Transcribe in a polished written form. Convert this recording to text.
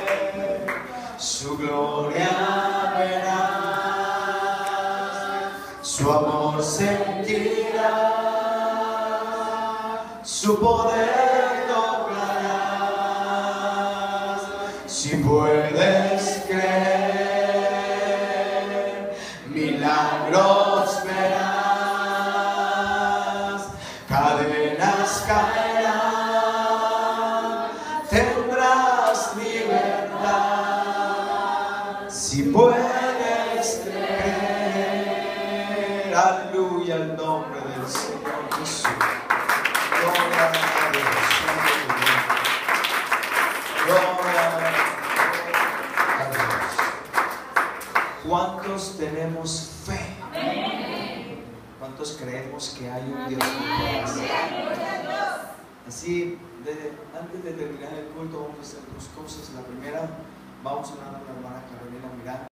su gloria verás, su amor sentirás, su poder tocarás. Si puedes creer, milagros verás, cadenas caerán, tendrás libertad. Si puedes creer, aleluya, el nombre del Señor Jesús. Gloria a Dios. Gloria a Dios. ¿Cuántos tenemos fe? ¿Cuántos creemos que hay un Dios que puede hacer? Así, antes de terminar el culto, vamos a hacer dos cosas. La primera, vamos a orar a la hermana